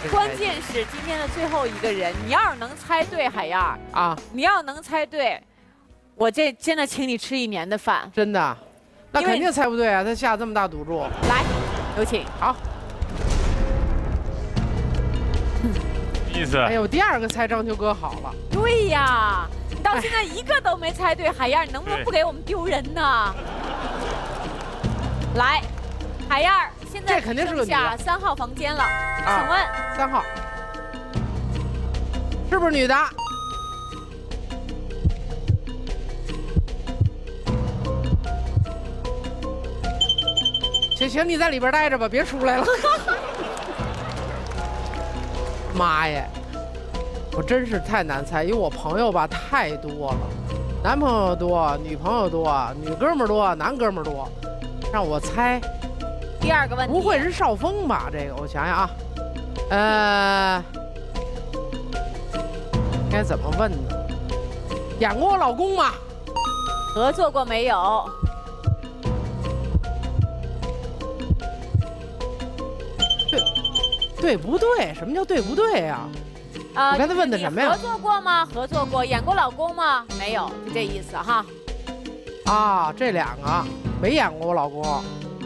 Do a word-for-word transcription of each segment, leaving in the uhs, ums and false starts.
关键是今天的最后一个人，你要是能猜对，海燕儿啊，你要能猜对，我这真的请你吃一年的饭。 真的，那肯定猜不对啊！他下这么大赌注。 来，有请。 好。 意思。 哎呦，第二个猜章丘哥好了。 对呀，你到现在一个都没猜对，海燕儿，你能不能不给我们丢人呢？来，海燕儿，现在这肯定是个女的。 三号房间了，请问三号是不是女的？行行，你在里边待着吧，别出来了。妈呀，我真是太难猜，因为我朋友吧太多了，男朋友多，女朋友多，女哥们儿多，男哥们儿多，让我猜。 第二个问题， 不会是邵峰吧？这个我想想啊，呃，该怎么问呢？演过我老公吗？ 合作过没有？ 对，对不对？什么叫对不对呀？啊，你刚才问的什么呀？ 合作过吗？合作过，演过老公吗？没有，就这意思哈。 啊，这两个没演过我老公。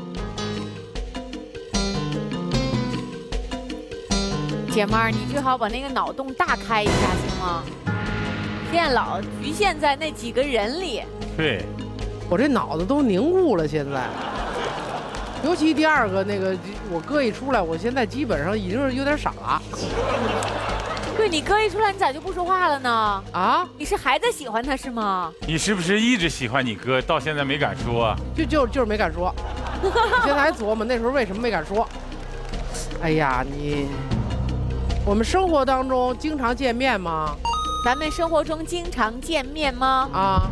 姐妹儿，你最好把那个脑洞大开一下，行吗？现在老局限在那几个人里。 对， 我这脑子都凝固了，现在。尤其第二个那个，我哥一出来，我现在基本上已经是有点傻了。 对，你哥一出来，你咋就不说话了呢？ 啊？ 你是还在喜欢他是吗？ 你是不是一直喜欢你哥，到现在没敢说？ 就就就是没敢说。你现在还琢磨那时候为什么没敢说？哎呀，你。我们生活当中经常见面吗？ 咱们生活中经常见面吗？ 啊，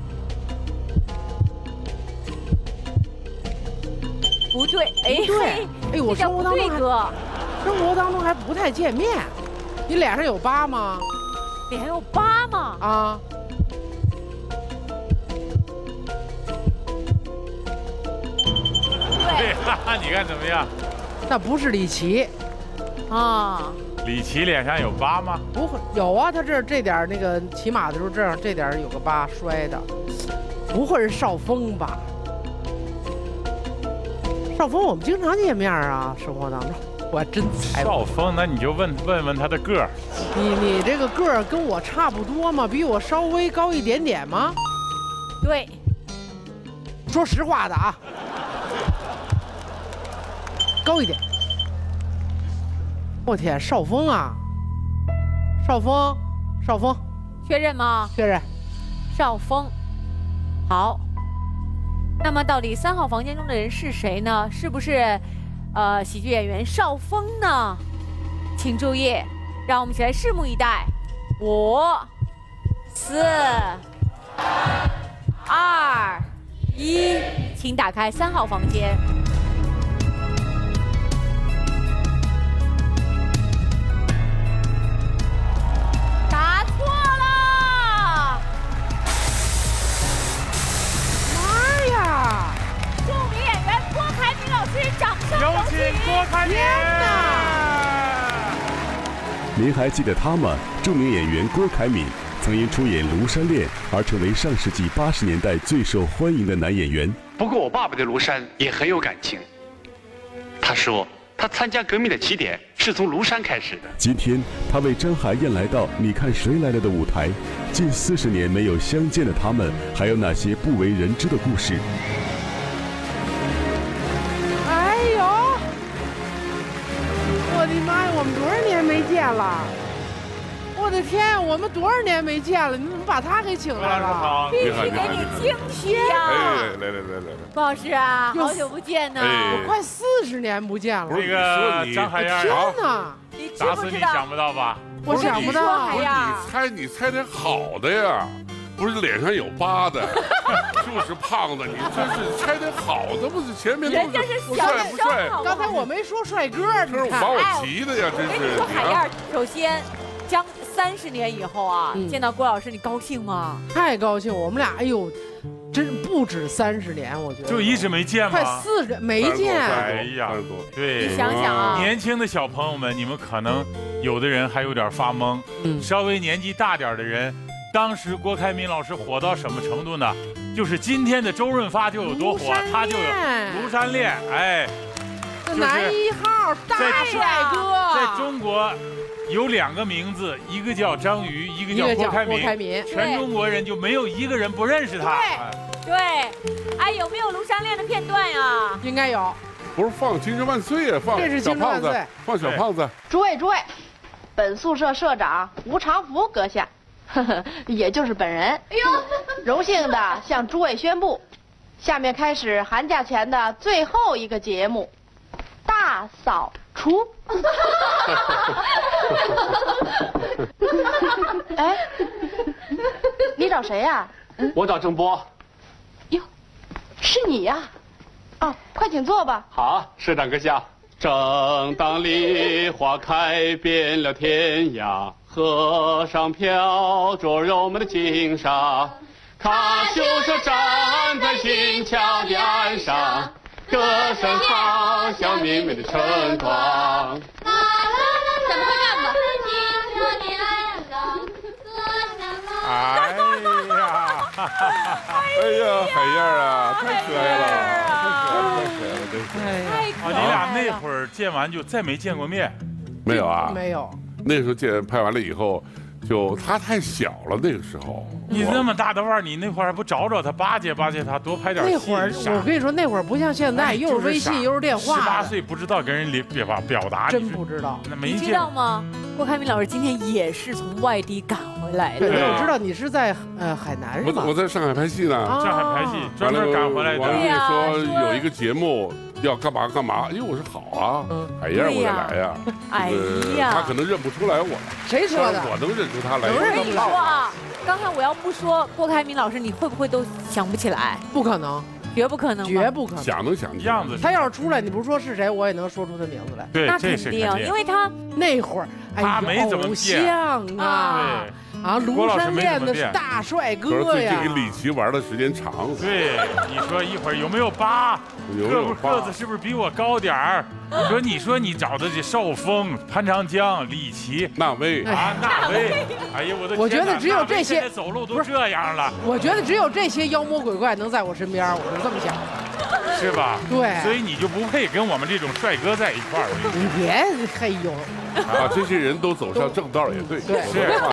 不对，哎， 不对，哎，我生活当中还哥， 生活当中还不太见面。你脸上有疤吗？ 脸上有疤吗？ 啊， 对， 哈哈，你看怎么样？ 那不是李琦啊。 李琦脸上有疤吗？ 不会，有啊，他这这点那个骑马的时候这样，这点有个疤摔的，不会是邵峰吧？邵峰我们经常见面啊，生活当中，我还真猜。 邵峰，那你就问问问他的个儿。 你你这个个儿跟我差不多吗？比我稍微高一点点吗？ 对， 说实话的啊，高一点。我天，邵峰啊，邵峰，邵峰， 确认吗？ 确认。 邵峰，好。那么到底三号房间中的人是谁呢？是不是，呃，喜剧演员邵峰呢？请注意，让我们一起来拭目以待。五、四、二、一，请打开三号房间。 有请郭凯敏！ 您还记得他吗？著名演员郭凯敏曾因出演《庐山恋》而成为上世纪八十年代最受欢迎的男演员。 不过我爸爸对庐山也很有感情。他说，他参加革命的起点是从庐山开始的。 今天，他为张海燕来到《你看谁来了》的舞台。近四十年没有相见的他们，还有哪些不为人知的故事？ 我的妈呀，我们多少年没见了！我的天，我们多少年没见了？你怎么把他给请来了？ 必须给你惊喜呀！ 哎，来来来来来， 郭老师啊，好久不见呢！ 我快四十年不见了。 那个张海燕， 天哪！ 你知打死你不知道？ 想不到吧？ 我想不到。 海燕， 你猜你猜点好的呀，不是脸上有疤的，就是胖的。你真是猜点好的，不是前面都人家是不小帅不帅？ 刚才我没说帅哥， 这是把我急的呀，真我跟是。 你说，海燕，首先，将三十年以后啊，见到郭老师，你高兴吗？ 太高兴！我们俩，哎呦， 真不止三十年，我觉得就一直没见快吗？ 四十没见。 哎呀三十多， 对， 你想想啊， 年轻的小朋友们，你们可能有的人还有点发懵， 嗯， 稍微年纪大点的人，当时郭开民老师火到什么程度呢？就是今天的周润发就有多火，他就有庐山恋，哎， 这男一号大帅哥， 在中国有两个名字，一个叫张瑜，一个一个叫叫郭开郭开民， 民， 全中国人就没有一个人不认识他。哎对，哎，有没有庐山恋的片段呀？ 应该有。 不是放《青春万岁》啊，放这是小胖子青春万岁， 放小胖子。 诸位诸位，本宿舍舍长吴长福阁下，呵呵，也就是本人。哎呦，荣幸的向诸位宣布，下面开始寒假前的最后一个节目——大扫除。哎，你找谁呀？ 我找郑波。 哟，是你呀？哦，快请坐吧。 好，社长阁下。正当梨花开遍了天涯，河上飘着柔美的金沙，卡秋莎站在新桥的岸上，歌声好像明媚的春光。 怎么会这样子？ 哎呀， 哎呀，海燕啊，太可爱了，太可爱了，太可爱了，真是。 哎呀， 啊，你俩那会儿见完就再没见过面， 没有啊， 没有。 那时候见拍完了以后，就他太小了，那个时候。 你那么大的腕儿，你那会儿还不找找他，巴结巴结他，多拍点戏。 那会儿我跟你说，那会儿不像现在，又是微信又是电话。 十八岁不知道跟人表表表达， 真不知道。 那没你知见道吗？郭开民老师今天也是从外地赶回来的。 对， 啊我知道你是在呃海南是吧？ 我我在上海拍戏呢， 上海拍戏，专门赶回来完了跟的。 你说有一个节目要干嘛干嘛，哎呦，我说好啊，海燕我也来呀。 哎呃呀， 他可能认不出来我， 谁说的？ 我能认出他来。 能认我跟你说啊，刚才我要不说郭开民老师，你会不会都想不起来？ 不可能， 绝不可能， 绝不可能。 想能想样子。 他要是出来，你不是说是谁，我也能说出他名字来。 对， 那这肯定， 是肯定因为他那会儿，哎他没怎么偶变像啊对。 啊， 郭老师庐山没怎么变恋的是大帅可是哥呀最近跟！李琦玩的时间长了， 对，你说一会儿有没有疤？ 有个不有疤个子是不是比我高点儿？你说你说你找的这邵峰、潘长江、李琦纳威。 啊，纳威，哎呀我的天哪！ 我觉得只有这些纳威现在走路都这样了， 我觉得只有这些妖魔鬼怪能在我身边，我就这么想。 是吧？ 对所以你就不配跟我们这种帅哥在一块儿。 你别嘿呦， 啊，这些人都走上正道也对， 对我说的话